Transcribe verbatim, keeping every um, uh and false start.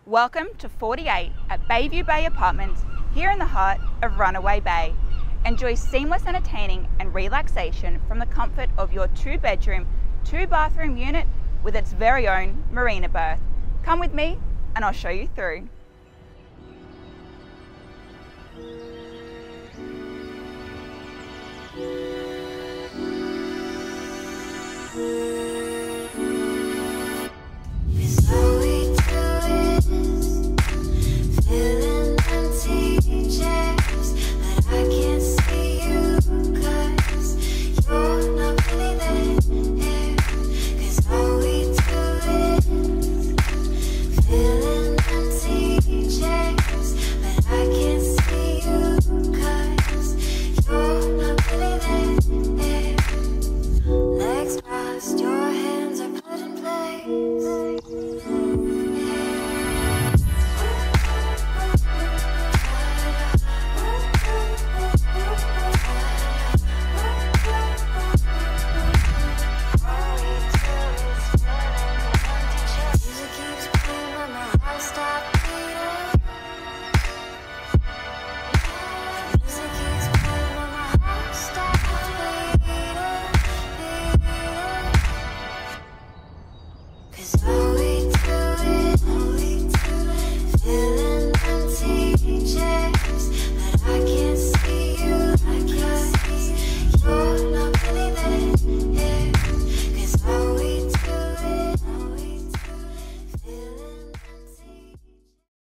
Welcome to forty-eight at Bayview Bay Apartments here in the heart of Runaway Bay. Enjoy seamless entertaining and relaxation from the comfort of your two bedroom, two bathroom unit with its very own Marina berth. Come with me and I'll show you through. Thank you.